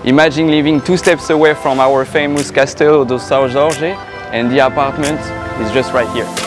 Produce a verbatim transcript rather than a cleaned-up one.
Imagine living two steps away from our famous castle de São Jorge, and the apartment is just right here.